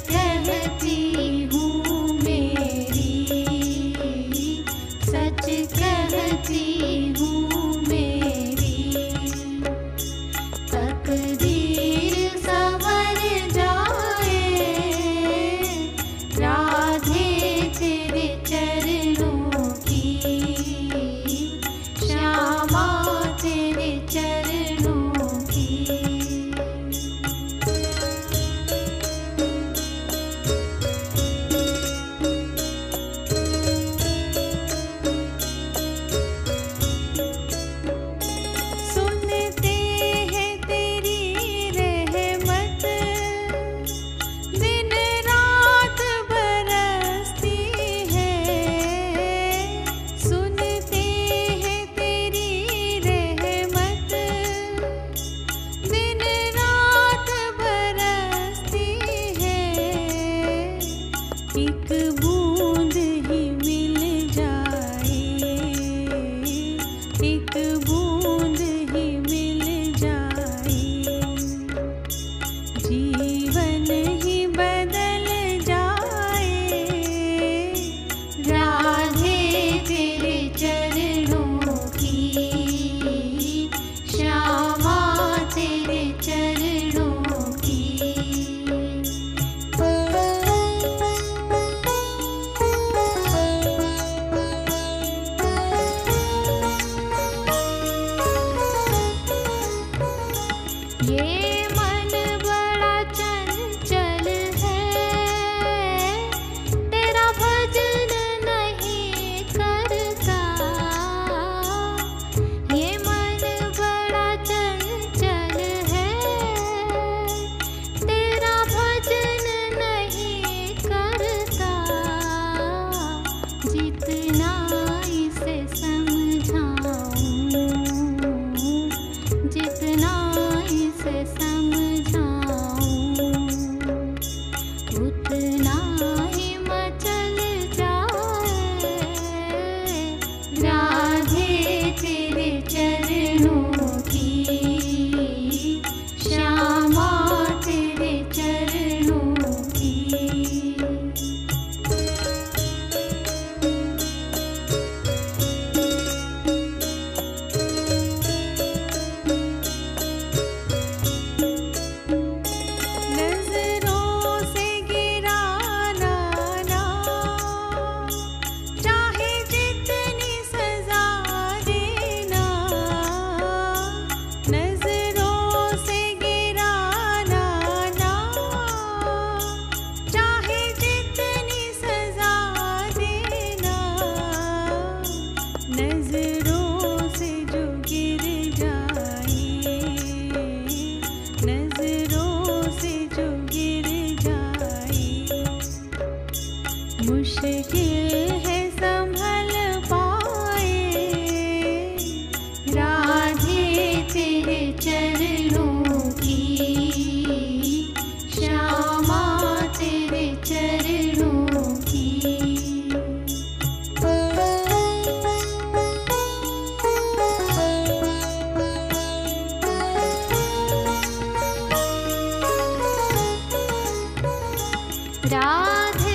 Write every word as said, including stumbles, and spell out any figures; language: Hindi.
कहती हूँ मेरी, सच कहती हूँ मेरी। तकदीर संवर जाए राधे तेरे चरणों की, श्यामा तेरे चरणों की। सुनते हैं तेरी रहमत, दिन रात बरसती है। सुनते हैं तेरी रहमत, दिन रात बरसती है। एक बूंद ही मिल जाए, एक बूंद ही मिल जाए, जीवन ही बदल जाए। राधे तेरे चरणों की, श्यामा तेरे चरणों की। ये मन बड़ा चंचल है, तेरा भजन नहीं करता। ये मन बड़ा चंचल है, तेरा भजन नहीं करता। जितना इसे समझाऊं, जितना इसे समझाऊं, उतना ही मचल जाए। राधे तेरे चरणों की, श्यामा तेरे चरणों की। नजरों से गिराना ना, चाहे जितनी सजा देना। नजरों से गिराना ना, चाहे जितनी सजा देना। नजरों से जो गिर जाए, नजरों से जो गिर जाए, मुश्किल है संभल पाए। राधे तेरे चरणों की, श्यामा तेरे चरणों की। राधे